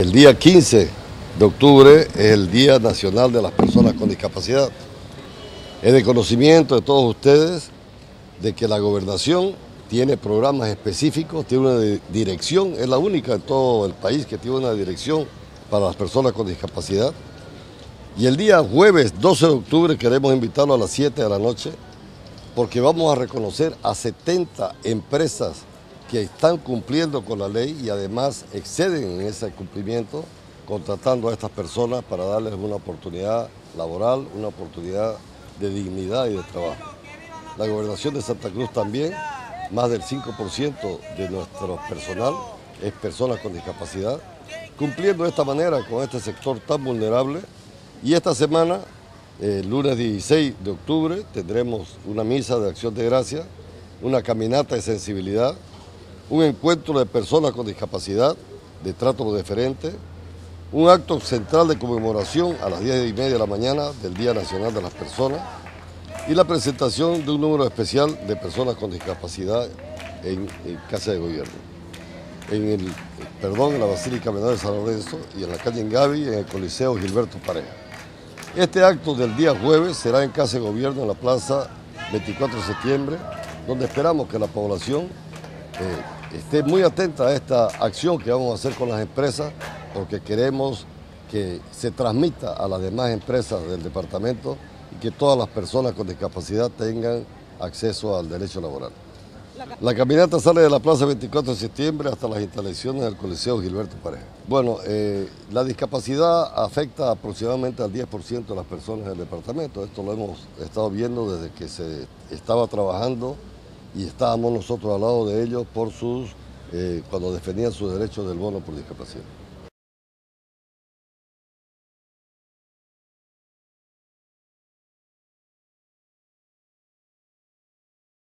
El día 15 de octubre es el Día Nacional de las Personas con Discapacidad. Es de conocimiento de todos ustedes de que la gobernación tiene programas específicos, tiene una dirección, es la única en todo el país que tiene una dirección para las personas con discapacidad. Y el día jueves 12 de octubre queremos invitarlo a las 7 de la noche porque vamos a reconocer a 70 empresas que están cumpliendo con la ley y además exceden en ese cumplimiento, contratando a estas personas para darles una oportunidad laboral, una oportunidad de dignidad y de trabajo. La Gobernación de Santa Cruz también, más del 5% de nuestro personal es personas con discapacidad, cumpliendo de esta manera con este sector tan vulnerable. Y esta semana, el lunes 16 de octubre, tendremos una misa de acción de gracia, una caminata de sensibilidad, un encuentro de personas con discapacidad, de trato preferente, un acto central de conmemoración a las 10:30 de la mañana del Día Nacional de las Personas y la presentación de un número especial de personas con discapacidad en Casa de Gobierno, en la Basílica Menor de San Lorenzo y en la calle Engavi, en el Coliseo Gilberto Pareja. Este acto del día jueves será en Casa de Gobierno, en la plaza 24 de septiembre, donde esperamos que la población esté muy atenta a esta acción que vamos a hacer con las empresas, porque queremos que se transmita a las demás empresas del departamento y que todas las personas con discapacidad tengan acceso al derecho laboral. La caminata sale de la plaza 24 de septiembre hasta las instalaciones del Coliseo Gilberto Pareja. Bueno, la discapacidad afecta aproximadamente al 10% de las personas del departamento. Esto lo hemos estado viendo desde que se estaba trabajando y estábamos nosotros al lado de ellos cuando defendían sus derechos del bono por discapacidad.